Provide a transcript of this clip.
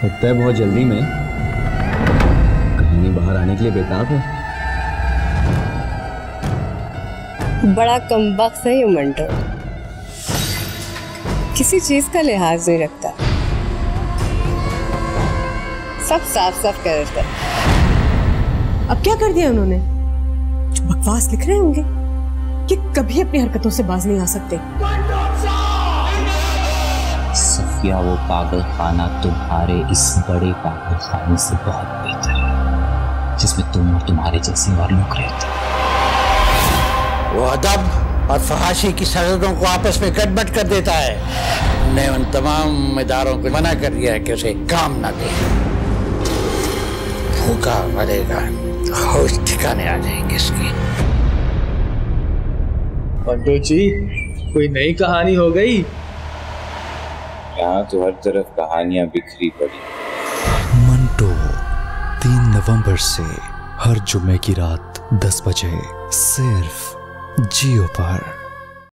लगता है बहुत जल्दी में कहानी बाहर आने के लिए बेताब है। बड़ा कमबख्त है ये मंटो, किसी चीज का लिहाज नहीं रखता, सब साफ साफ कर देता है। अब क्या कर दिया उन्होंने? जो बकवास लिख रहे होंगे कि कभी अपनी हरकतों से बाज नहीं आ सकते। सफिया, वो पागल खाना तुम्हारे इस बड़े पागल खाने से बहुत बेहतर है जिसमें तुम और तुम्हारे जैसे और लोग रहते। वो अदब और फहाशी की सरहदों को आपस में गड़बड़ कर देता है। हमने उन तमाम इदारों को मना कर दिया है कि उसे काम ना दे। भूखा मरेगा, होश ठिकाने आ जाएंगे इसकी। मंटो जी, कोई नई कहानी हो गई? यहाँ तो हर तरफ कहानियां बिखरी पड़ी। मंटो 3 नवंबर से हर जुम्मे की रात 10 बजे सिर्फ जियो पर।